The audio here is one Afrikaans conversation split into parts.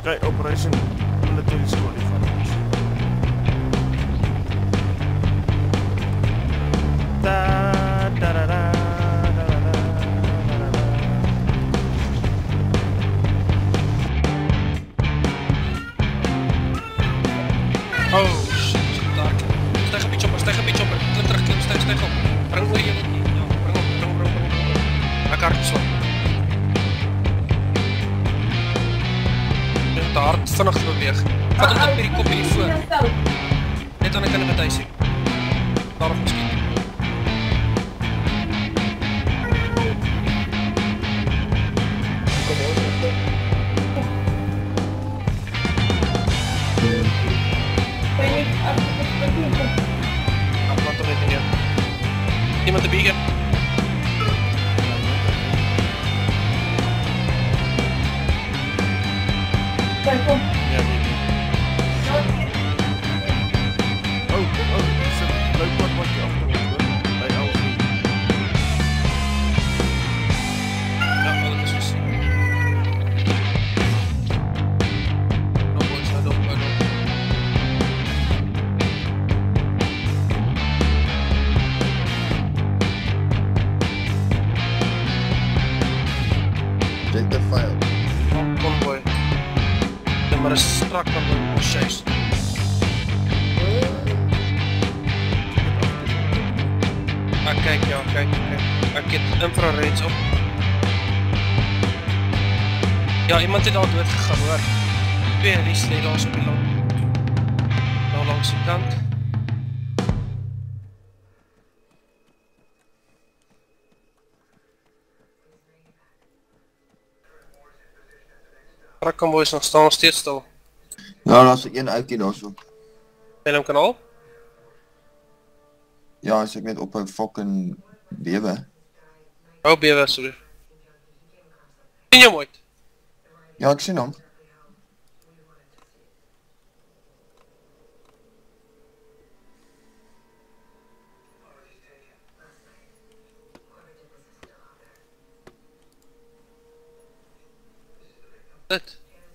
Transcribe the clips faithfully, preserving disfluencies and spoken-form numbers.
Kijk, Operation Military Squad van ons. Da da da da. Oh shit, daar. Stijg een beetje op, stijg een beetje op. Klim terug, klim, stijg, stijg op. Breng voor je. Ja, breng op, breng op, breng op, breng op. Maak hard slaan. Te hard, vinnig te beweeg. Vat hom op hierdie kop hierdie voor. Net aan die kant wat hy sê. Daarop miskien. Iemand te biegen. Ja, nee, nee. Oh, oh, er is een leuk wat wat je achter ons hoor. Bij alles niet. Ja, dat is dus. Nog eens, hij loopt maar nog. Check the file. Oh, convoy. Ja, maar dat is strak dan de chase. Ah, kijk, ja, kijk, kijk. Ik heb infrareeds op. Ja, iemand het al dood gegaan hoor. Twee release ledels op die lang. Nou langs de kant. Rakkonboy is nog staan nog steeds stil. Nou, dan is er één uitkie daar zo. Ben hem kanaal? Ja, as ek net op 'n fucking bewe. Oh, bewe, sorry. Sien jy ooit? Ja, ek sien hom. Dit.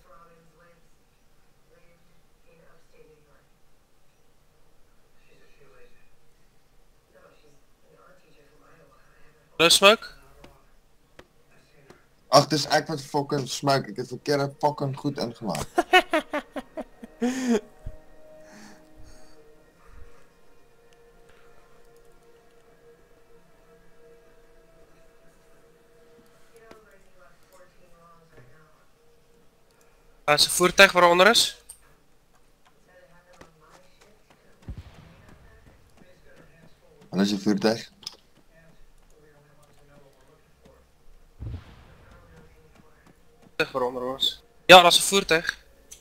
Hallo Smoke? Ag, dis ek wat fucking smoke. Ek het verkeerde fucking goed ingelaat. Daar is een voertuig waaronder is. En is 'n voertuig? Voertuig waaronder was. Ja, dat is een voertuig.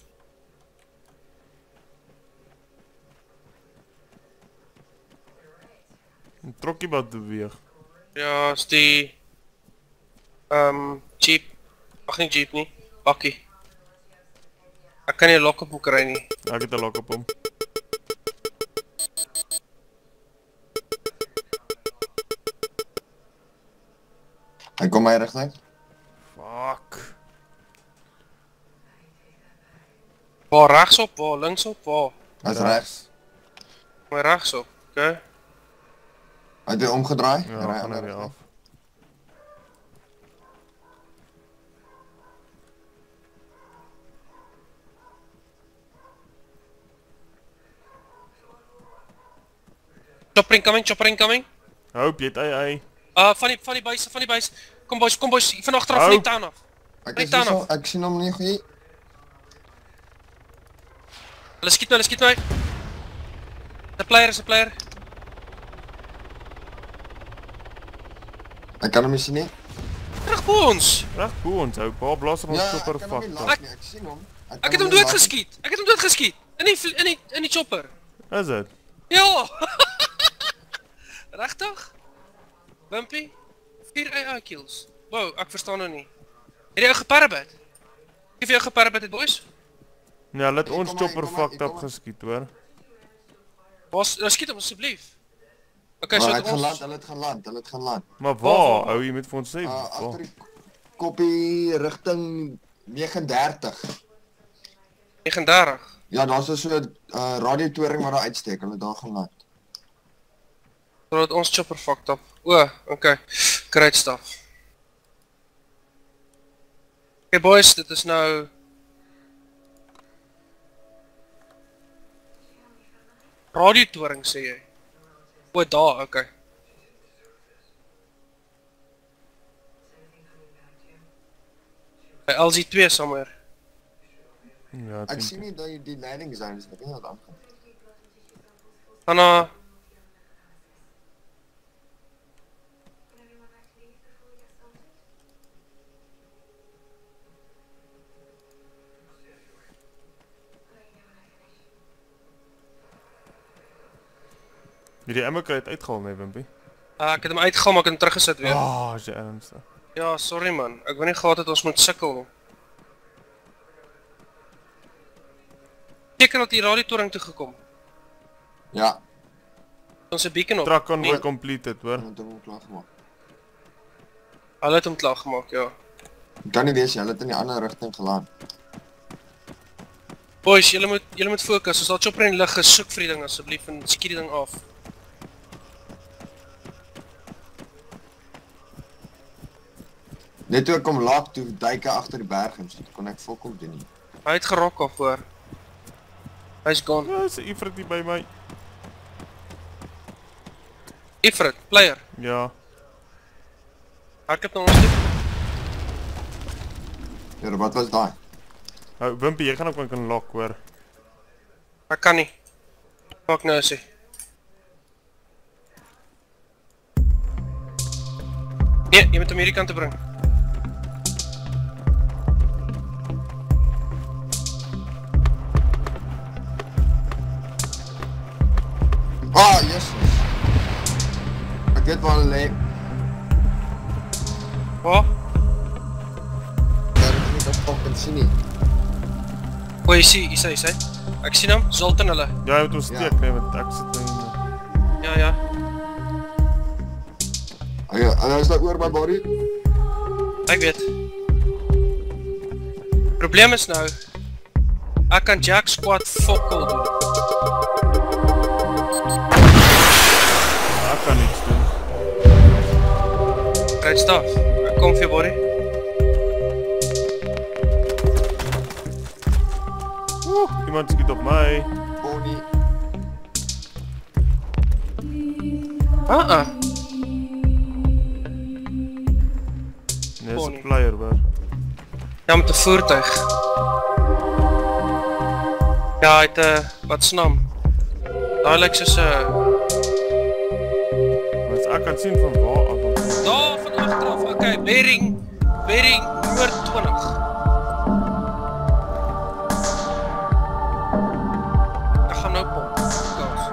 Een trokkie wat beweeg. Ja, is die... Um, jeep. Ach, niet jeep nie. Bakkie. Ek kan nie lok op hom kry nie. Ek het 'n lok op hom. Hy kom my rigting. Fuck. Waar regsop, waar linksop, waar? Hy's regs. Maar regsop, oké. Hy het weer omgedraai. Ja, Ry gaan aan hy weer af. Chopper incoming, chopper incoming. Hoop, jy het ei ei. Uh, van die, van die buis, van die buis. Kom boys, kom boys, van achteraf, van Hou. die tuin af. Ek Hy is taan hier, af. ek sien hom nie goed. Hulle skiet my, hulle skiet my. De player is een player. Ek kan hom nie sien nie. Terug bo ons. Reg bo ons, hou. Paar blaas op ons Ja, chopper ek kan hom nie fuck. laat nie. Ek sien hom. Ek kan het hom nie laat doodgeskiet. Ek het hom doodgeskiet. In die, in die, in die chopper. Is dit? Ja. Regtig? Wimpie? vier A I kills. Wow, ek verstaan nou nie. Het jy jou geparabit? Ek het jou geparabit het boys? Ja, laat Ek ons kom maar, chopper ek kom maar, fucked ek up kom maar. geskiet hoor. Was, nou skiet hom asseblief. Okay, Maar so hy het het geland, ons... hulle het geland, hulle het geland. Maar Waar, waar, waar? waar? Hou jy met vir ons sê? Uh, Waar? agter die koppie rigting negenendertig. negenendertig. Ja, daar is so 'n uh, radiotoring wat daar uitsteek, hulle daar gaan laat. Zodat ons chopper fucked up. O, oké. Great stuff. Oké boys, dit is nou... radiotoring sê jy? O, daar, oké. By L Z twee somewhere. Ja, Ek denk sien nie dat jy die landing zones, ek weet nie wat aangaan. Gaan na... Jy die ammo kry het uitgehaal, nee, Wimpie? Uh, ek het hem uitgehaal, maar ek het hem teruggesit weer. Ah, oh, is jy ernstig. Ja, sorry man. Ek wil nie gehad het ons moet sukkel nie. Seker dat die radiotoring toegekom. Ja, Ons een beacon op. Truck on Nee, we completed, hoor. hulle het hom klaar gemaak. Hulle het hom klaar gemaak, ja. Ek kan nie wees, hulle het in die ander rigting gelaan. Boys, julle moet, julle moet focus. As daar chopper in die lug is, soek vir die ding asseblief en skiet die ding af. Net toe ek kom laag toe duik hy agter die berg en so kon ek fokol doen nie. Hy het gerok af hoor. Hy's gone. Ja, is 'n Ifrit hier by my. Ifrit, player. Ja. Hardkap na ons toe. Ja, wat was daai? Hou, Wimpie, jy gaan ook my kan lock, hoor. Ek kan nie. Fuck nou sê. Nee, jy moet hom hierdie kant toe bring. Ah, yes. Ek weet waar hulle lê. Waar? Ja, ek weet nie fucking sien nie. O, jy sê, jy sê, jy sê. Ek sien hom, Zoltan hulle. Ja, jy moet ons steek, Ja. nee, want ek sit in... Ja, ja. Ah, ja, hulle is daar oor by body. Ek weet. Probleem is nou, ek kan Jack Squad fokkel doen. Ek kan niks doen. Great stuff. Ek kom vir jou body. Oeh, iemand skiet op my. Pony. Ah, ah. Nee, is Pony. 'n player, hoor. Ja, met 'n voertuig. Ja, hy het 'n, wat se naam? Daai lyk soos 'n... Want ek kan sien van waar af. Daar van agteraf, okay, bearing, bearing noord twintig. Ek gaan nou pomp. Gas.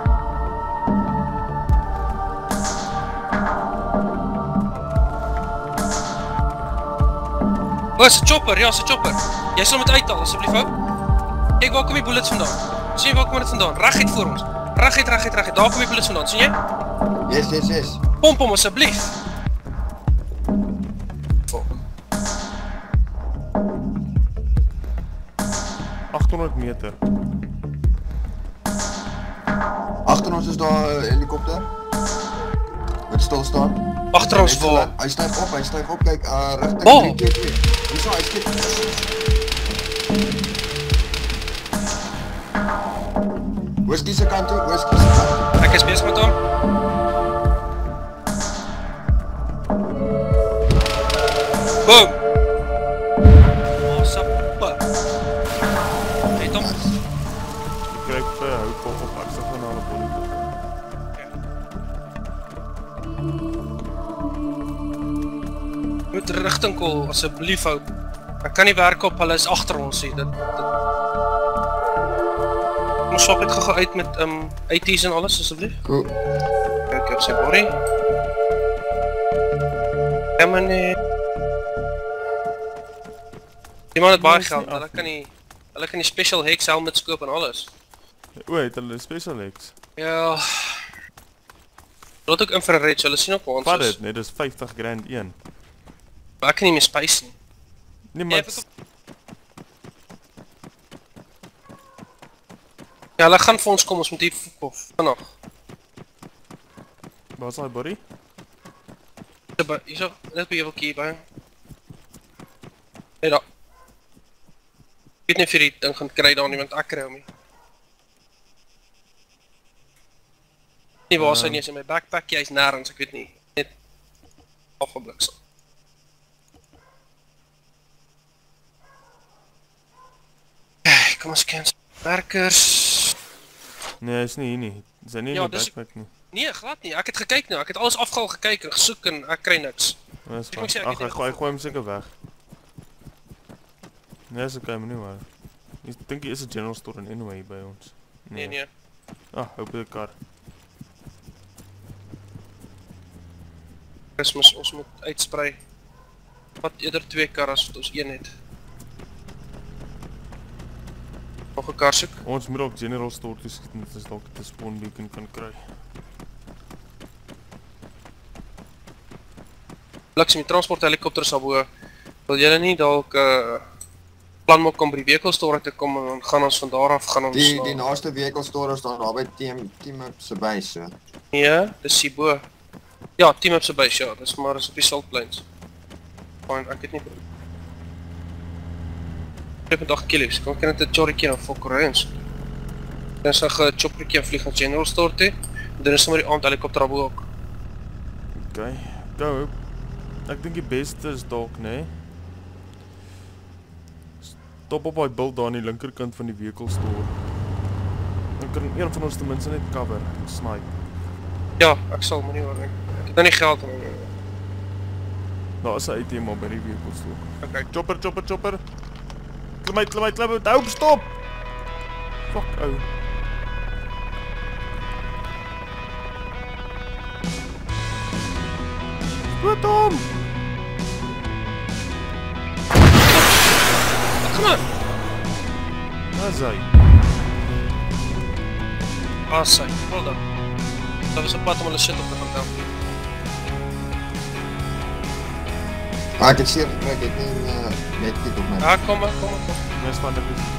O, is 'n chopper, ja, is 'n chopper. Jy sal moet uithaal, asseblief ou. Kyk waar kom die bullets vandaan. Sien jy waar kom dit vandaan? Reguit voor ons. Reguit, reguit, reguit. Daar kom die bullets vandaan, sien jy? Yes, yes, yes. Pomp hom asseblief. Fuck. agthonderd meter. Agter ons is daar 'n helikopter. Wat stil staan. Agter ons waar. Hy styg op, hy styg op, kyk, uh, rigting Oh. drie keer twee. Hierso, hy skiet. Whisky se kant toe, whisky se kant toe. Ek is bezig met hom. Boom! Oh, sappe. Het hom. Ek kry vir hou pop op, ek sal gaan na 'n body toe. Moet rigting call, asseblief ou. Ek kan nie werk op, hulle is agter ons hier. Dit, dit... Ons swap het gou uit met um, eighties en alles, asseblief. Cool. Kijk, op sy body. Ja man nie. Die man het baie is geld, nie hulle af kan die, hulle kan die special hex helmets koop en alles. O, het hulle special legs. Ja. Hulle het ook infrared, so hulle sien ook waar ons Vat is. dit, nee, dis vyftig grand een. Maar ek kan nie meer spice nie. Nee, Jy maar... het ook Ja, hulle gaan vir ons kom, ons moet hier of vanaf. Waar is daai buddy? Hier so, net by jou hier by. Hey daar. Ek weet nie of jy die ding gaan kry daar nie, want ek kry hom nie. Nie waar sy nie is in my backpack, jy is nergens, ek weet nie. Net afgebliksel. Hey, kom ons kyk. Werkers. Nee, hy is nie hier nie. Is hy nie in Ja, die dis- backpack nie? Nee, glad nie. Ek het gekyk nou. Ek het alles afgehaal gekyk en gesoek en ek kry niks. Nee, is Ek moet sê, ek Ag, het hy nie gooi, hy gevoel. gooi hom seker weg. Nee, is okay, maar nie maar. Ek dink hier is 'n general store in anyway hier by ons. Nee, nee. Ah, hou by die kar. Christmas, ons moet uitsprei. Wat eerder twee karre as wat ons een het. Nog 'n kar soek. Ons moet ook general store toe skiet, net as dalk 'n spawn beacon kan kry. Luks met transport helikopters daarbo. Wil julle nie dalk 'n uh, plan maak om by die vehicle store te kom en dan gaan ons van daar af gaan ons Die na- die naaste vehicle store staan daar by Team Team Up se base so. Nee, dis hierbo. Ja, Team Up se base, ja, dis maar is op die Salt Plains. Fine, ek het nie Ek het dag killies, kom ek net 'n chorriekie en fok ry Dan sal ek 'n choppertjie en vlieg na General Store toe. En dan is sommer die aand helikopter daarbo ook. Okay, go. Ek dink die beste is dalk, nê? Nee? Stop op daai bil daar aan die linkerkant van die vehicle store. Dan kan een van ons ten minste net cover en snipe. Ja, ek sal maar nie hoor. Ek het nou nie geld om. Daar is 'n item op by die vehicle store. Okay. Chopper, chopper, chopper. Klim uit, klim uit, klim uit. Hou, stop. Fuck, ou. Wat hom? Kom maar. Waar is hy? Ah, sy. Hold on. Dat was 'n pad om hulle shit op te gaan tel. Maar ek het seer gekry, ek het nie uh, net dit op my. Ja, kom maar, kom maar, kom. Mes van dit is.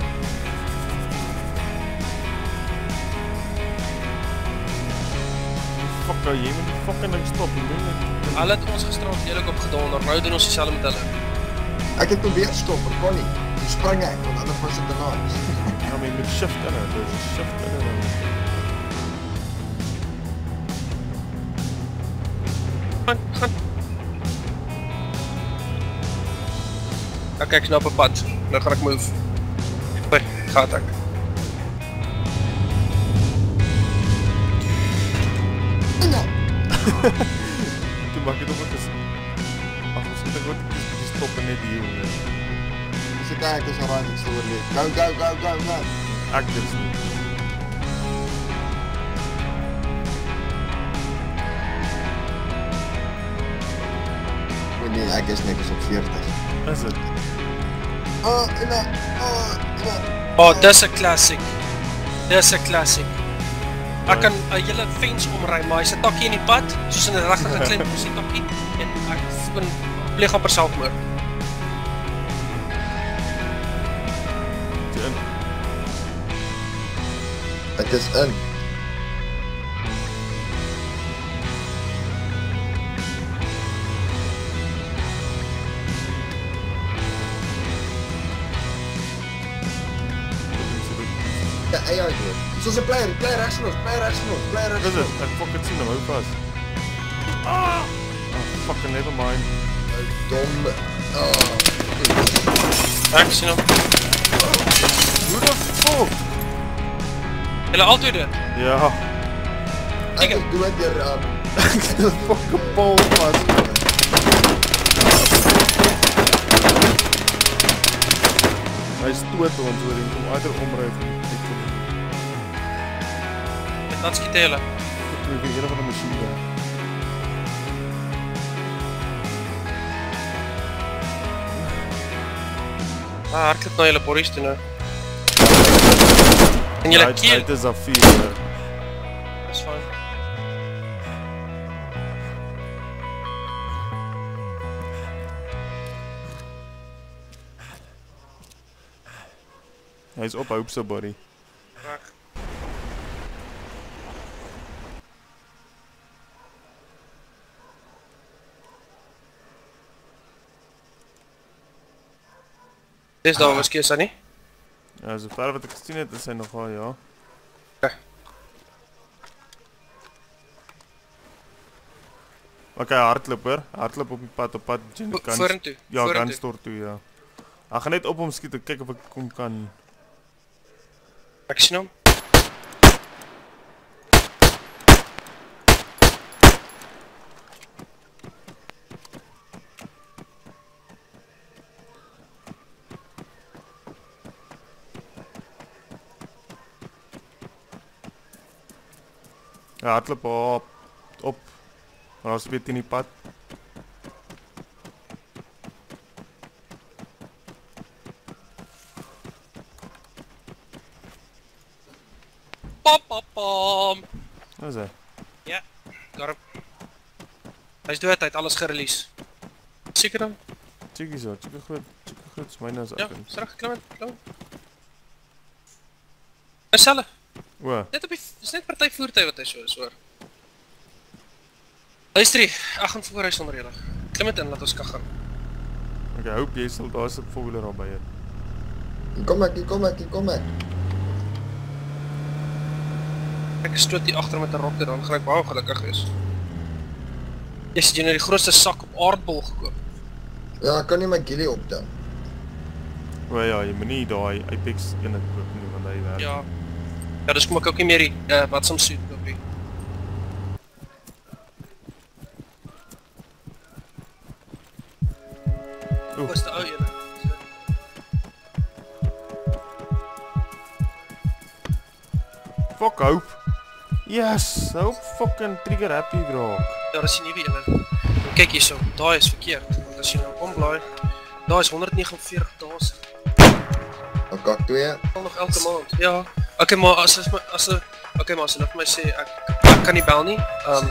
Fuck, ou, jy moet die fucking ding stop, jy moet net. Hulle het ons gisterand heerlik opgedonder. Nou doen ons dieselfde met hulle. Ek het probeer stop, maar kon nie. Toe spring ek, want anders was dit te laat. Ja, maar jy moet shift in, dus shift in en Gaan, gaan. Ja, kyk, ek nou op 'n pad. Nou gaan ek move. Hoi, gaat ek. Toe maak jy nog wat is. Ag, ons moet ook net stop en net hier. Nee. Dis ek kyk, dis alraai net so oorleef. Go, go, go, go, go. Ek dis nie. Oh nee, ek is net op veertig. Is dit? Oh, en dan, oh, en dan. Oh, dis 'n classic. Dis 'n classic. Ek kan 'n hele fence omry, maar hy's 'n takkie in die pad, soos in 'n regte geklemd posie takkie en ek kan pleeg amper selfmoord. Dit in. Dit is in. Ja, ja, ja. Soos 'n player, player rechts van ons, player rechts van ons, player rechts Is van dit? ons. Ek fucking sien hom, hou vas. Ah! Oh, fucking never mind. Dom. Oh. Ek sien hom. Hoe the fuck? Hulle altyd dit. Ja. Ek is dood deur um Ek is een fucking bal vas. Hy stoot ons oor en kom uitder omry van die teken. Dan skiet hy hulle. Ek moet weer een van die machine doen. Ah, hardloop na julle borries toe nou. En julle keel. Dit is a vier. Dis fyn. Hy is op hoop so buddy. Reg. Dis daar whisky is hy nie? Ja, so ver wat ek gesien het, is hy nogal, ja. Okay. Ok, hardloop hoor. Hardloop op die pad, op pad. Vorentoe. Ja, gunstore toe, ja. Ek gaan net op hom skiet, ek kyk of ek kom kan. Ek sien hom. Ja, hardloop op, op. Maar ons weet in die pad. Pop, pop, pom. Wat is hy? Ja, daar. Hy is dood, hy het alles gerelease. Seker dan? Chickie zo, chickie goed, chickie goed, is myne as Ja, ek in. is reg, klim in, klim in. Is selle. O, Net op die, is net party voertuig wat hy so is, hoor. Luister hier, ek gaan voor hy sonder julle. Klim het in, laat ons kan gaan. ok, hoop jy sal, daar is 'n four-wheeler al by jou. Hier kom ek, hier kom ek, hier kom ek. Ek stoot hier agter met 'n rocket, dan gaan ek baie gelukkig wees. Jy sê jy nou die grootste sak op aardbol gekoop. Ja, ek kan nie my ghillie optel. O ja, jy moet nie daai Apex ene koop nie, want hy werk. Ja. Ja, dus kom ek ook nie meer die, uh, wat som suit koop nie. Hoe is die ou ene? Fuck, hoop. Yes, hoop fucking trigger happy raak. Ja, dis die nuwe ene. En kyk hierso, daai is verkeerd. Want as jy nou omblaai, daai is honderd negenenveertig duisend. Ek kak twee. Al nog elke maand. Ja. Okay, maar as as as 'n okay, maar as hulle vir my sê ek ek kan nie bel nie. Um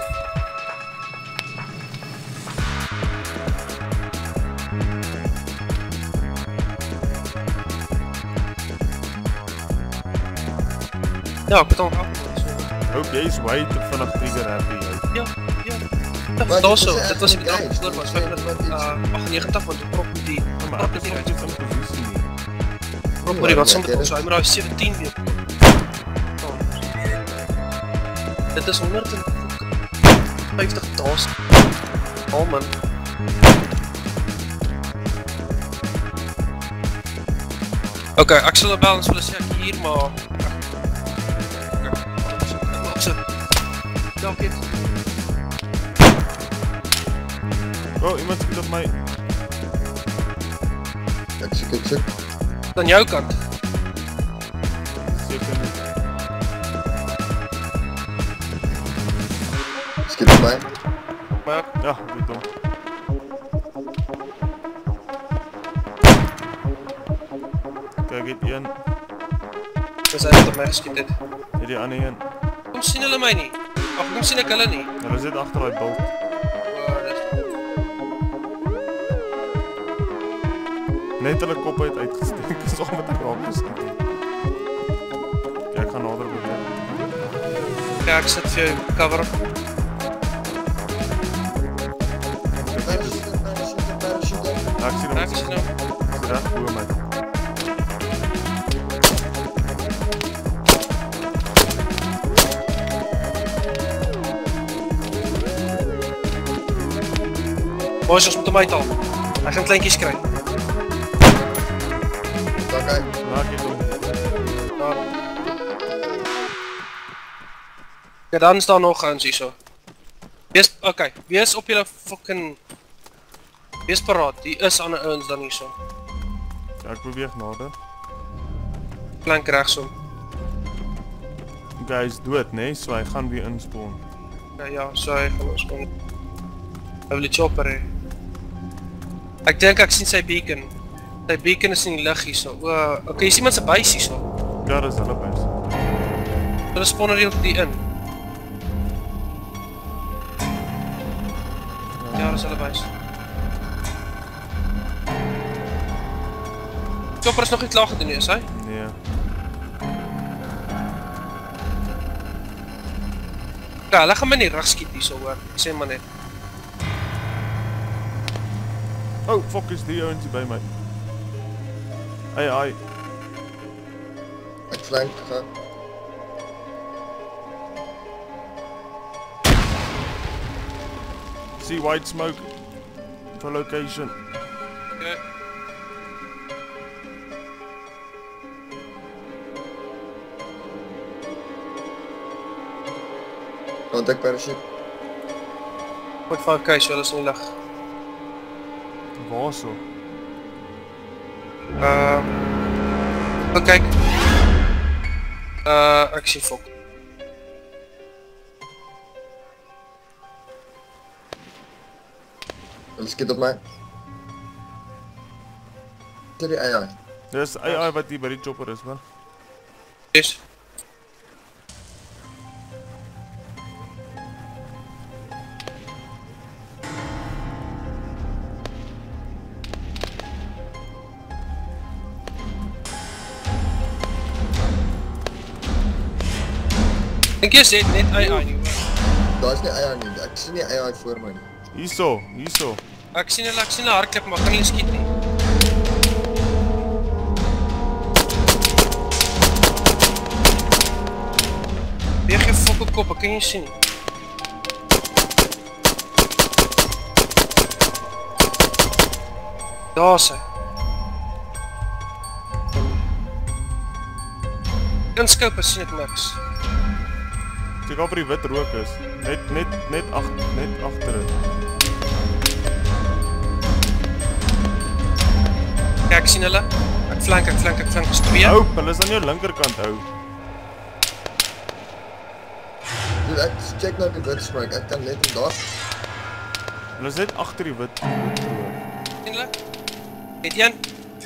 Ja, ek betaal af. Hoop jy is way te vinnig trigger happy, hoop. Ja, ja. Wat, Daar dit so, is dit was die echt dag nice. voor was Dit is echt iets. vyfhonderd agt negentig want die prop met die Maar prop ek met is die nog uit. steeds in posisie nie. Prop met die wat sommer so, hy moet daai sewentien weer. Dit is honderd vyftig duisend. Oh man. Okay, ek sal 'n balance wil sê ek hier maar ek so. Ja, okay. Oh, iemand skiet op my. Ek soek, ek soek. Dan jou kant. Seker nie. Skiet op my. Maar Ja, ek weet hom. Kijk, ek het een. dis hy wat op my geskiet het. Hier die ander een. Kom sien hulle my nie. Of kom sien ek hulle nie. Hulle sit agter daai bult. Oh, dis Net hulle kop uit uitgesteek, saam met die raak geskiet het. Kijk, ek gaan nader beweeg. Ja, ek sit vir jou cover op. Kijk, dit is... Parachute, parachute, parachute. Ja, ek sien hom. Ek sien hom. Ek sien reg bo my. Boys, ons moet hom uithaal. Hy gaan kleintjies kry. Okay. Ja, ek het hom. Dan. Ja, dan staan nog ouens hierso. Wees, okay, wees op julle fucking... Wees paraat, hier is ander ouens dan hierso. Ja, ek beweeg nader. Plank regsom. Okay, hy is dood, nee, so hy gaan weer inspawn. Ja, ja, so hy gaan ons kom. Hy wil die chopper hê. Ek dink ek sien sy beacon. Sy beacon is in die lig hierso. O, okay, is iemand se base hierso. Ja, dis hulle bys. Hulle spawn er hier die in. Ja, dis hulle base. Chopper is nog nie klaar gedoen nie, is hy? Nee. Ja, hulle gaan my nie rug skiet hierso hoor. Ek sê maar net. Oh, fuck, is die ouentjie by my. Ai ai. Ek flank gegaan. See white smoke for location. Okay. Contact parachute. Goed vyf K, so hulle is in die lug. Waar so? Uh, Gaan kyk. Uh, ek sien fok. Hulle skiet op my. Dit die A I. Dis A I wat hier by die chopper is, man. Yes. Dink jy sê net A I nie, hoor? Daar is nie A I nie, ek sien nie A I voor my nie. Hierso, hierso. Ek sien hulle, ek sien hulle hardklip, maar ek kan nie skiet nie. Weeg jy fok op kop, ek kan nie sien nie. Daar is hy. Inscope sien ek niks. Kyk op die wit rook is. Net net net ag net agter dit. Kyk, ek sien hulle. Ek flank, ek flank, ek flank, is twee. Hou, hulle is aan jou linkerkant hou. Dude, ek check nou die wit smoke, ek kan net in daar. Hulle is net agter die wit wit rook. Sien hulle? Het een.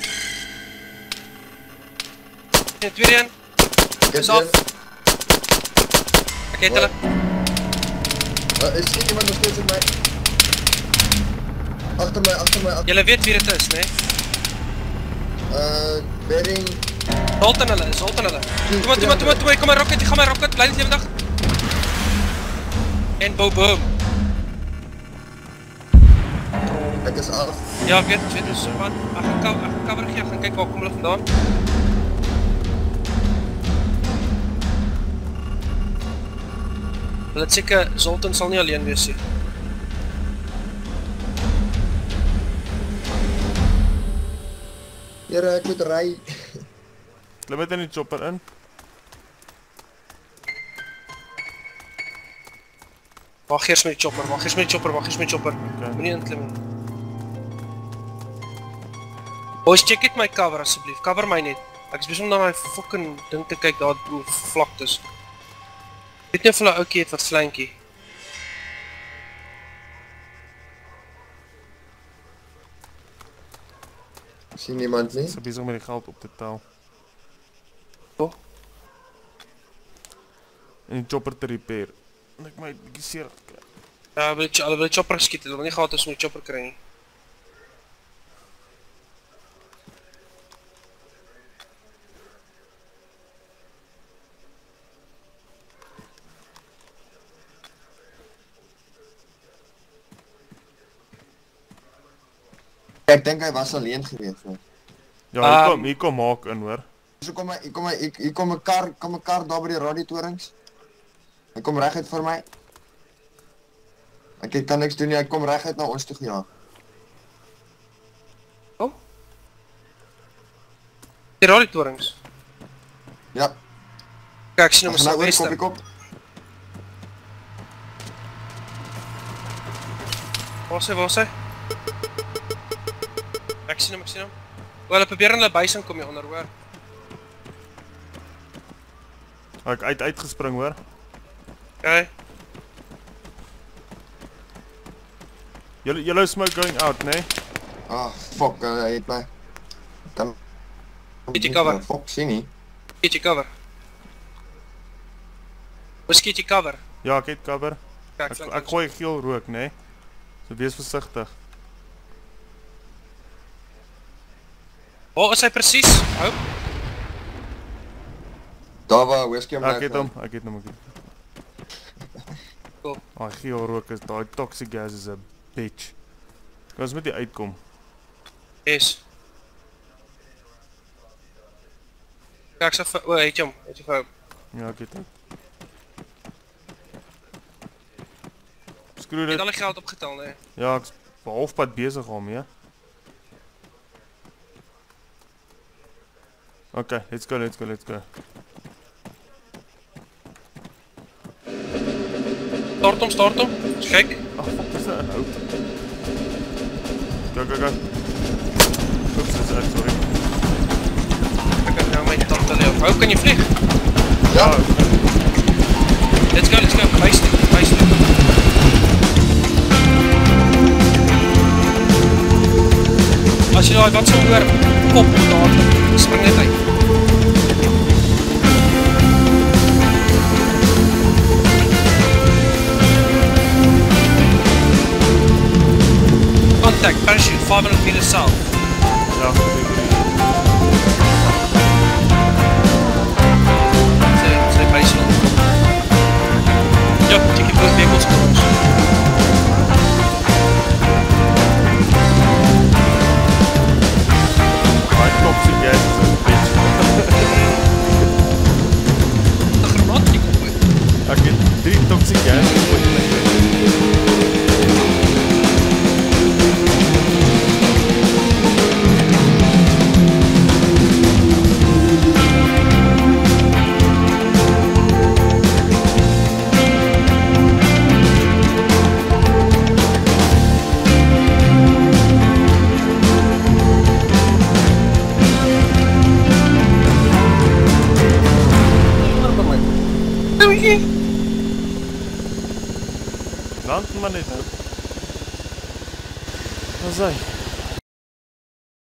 Het weer een. Is af. Ek het hulle. Uh, is skiet iemand nog steeds op my? Achter my, achter my, achter my. Julle weet wie dit is, nee? Uh, bedding. Zolt in hulle, zolt in hulle. Kom maar, kom maar, kom maar, kom maar, kom maar, rocket, kom maar, rocket, bly net levendig. En boom, boom. Ek is af. Ja, ek weet, ek weet, dus wat, ek gaan cover, ek gaan cover gee, ek gaan kyk waar kom hulle vandaan. Hulle het seker, Zoltan sal nie alleen wees nie. Here, ek moet ry. Klim met in die chopper in. Wacht eers met die chopper, wacht eers met die chopper, wacht eers met die chopper. Okay. Moet nie inklim nie. Boys, check het my cover asseblief, cover my net. Ek is bezig om na my fucking ding te kyk daar in die vlaktes. Ek weet nie of hulle oukie het wat flankie. Sien niemand nie? Ek is bezig met die geld op te tel. Oh. En die chopper te repair. En ek my bietjie seer gekry. Ja, hulle wil, hulle wil die chopper skiet, hulle wil nie gehad is om die chopper kry nie. Ek dink hy was alleen gewees, hoor. Ja, hier Um, kom, hier kom maak in, hoor. So kom hy, hier kom hy, hier, hier kom 'n kar, kom 'n kar daar by die radiotorings. Hy kom reguit vir my. Ek kan niks doen nie, hy kom reguit na ons toe gejaag. Oh? Die radiotorings. Ja. Kijk, ek sien hom Ons is gaan al nou oor weste. kopie kop. Waar is hy, waar is hy? Ek sien hom, ek sien hom. O, hulle probeer in hulle buising kom hier onder, hoor. Ek uit uitgespring, hoor. Okay. Yellow, yellow smoke going out, nee? Ah, fuck, uh, hy het my. Kan... Get jy cover? Fuck, sien nie. Get jy cover? Hoe skiet jy cover? Ja, ek het cover. Kijk, Ek, flank ek gooi geel rook, nee? So wees versigtig. Waar is hy precies? Hou. Daar waar WhiskeyRomeo. Ek het hom, ek het hom, ek het hom. Cool. Ah, geel rook is, daai toxic gas is a bitch. Kan ons met die uitkom? Yes. Ja, ek sê vir, o, het jy hom, het jy vir hom. Ja, ek het hom. Skroe Jy het dit. al die geld opgetel, nee. Ja, ek is vir halfpad bezig om, ja. Okay, let's go, let's go, let's go. Start hom, start hom. Kyk. Ag, fuck, is dit een hout? Go, go, go. Oeps, dit is uit, sorry. Ek kan nou my tante leef. Hoe kan jy vlieg? Ja. Let's go, let's go. Luister, luister. As jy daai wat so hoor, kop moet daar, spring net uit. Contact, parachute, five hundred meters south. Ja, goed, goed. Sy, sy base wil. Ja, check die boot vehicles vir ons. Daai toxic gas is een bitch. Die granaat die kom uit. Ek het drie toxic gas gegooid in my kant. Land maar net nou. Wat is hy?